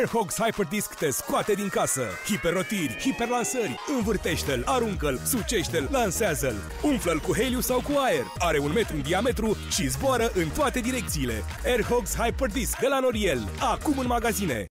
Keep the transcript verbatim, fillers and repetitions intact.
Airhogs Hyperdisc te scoate din casă. Hiperrotiri, hiperlansări, învârtește-l, aruncă-l, sucește-l, lansează-l. Umflă-l cu heliu sau cu aer. Are un metru în diametru și zboară în toate direcțiile. Airhogs Hyperdisc de la Noriel. Acum în magazine.